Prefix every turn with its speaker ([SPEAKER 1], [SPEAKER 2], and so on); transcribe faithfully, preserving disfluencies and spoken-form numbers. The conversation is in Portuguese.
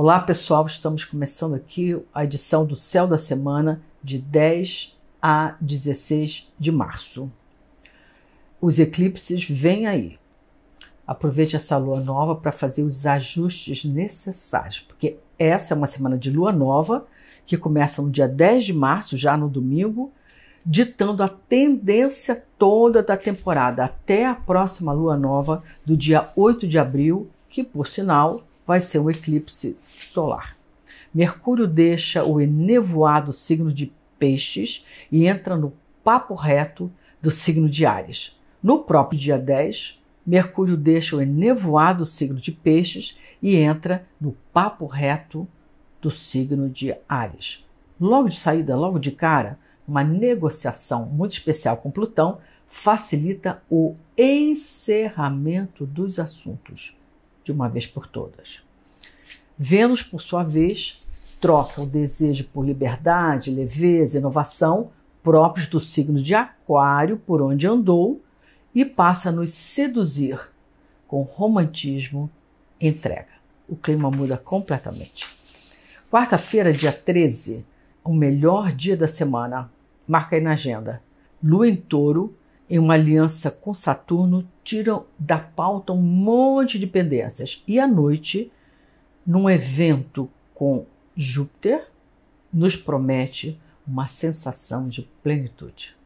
[SPEAKER 1] Olá pessoal, estamos começando aqui a edição do Céu da Semana de dez a dezesseis de março. Os eclipses vêm aí. Aproveite essa lua nova para fazer os ajustes necessários, porque essa é uma semana de lua nova que começa no dia dez de março, já no domingo, ditando a tendência toda da temporada até a próxima lua nova do dia oito de abril, que por sinal vai ser um eclipse solar. Mercúrio deixa o enevoado signo de Peixes e entra no papo reto do signo de Áries. No próprio dia dez, Mercúrio deixa o enevoado signo de Peixes e entra no papo reto do signo de Áries. Logo de saída, logo de cara, uma negociação muito especial com Plutão facilita o encerramento dos assuntos de uma vez por todas. Vênus, por sua vez, troca o desejo por liberdade, leveza, inovação, próprios do signo de Aquário, por onde andou, e passa a nos seduzir com romantismo e entrega. O clima muda completamente. Quarta-feira, dia treze, o melhor dia da semana. Marca aí na agenda. Lua em Touro, em uma aliança com Saturno, tiram da pauta um monte de pendências. E à noite, num evento com Júpiter, nos promete uma sensação de plenitude.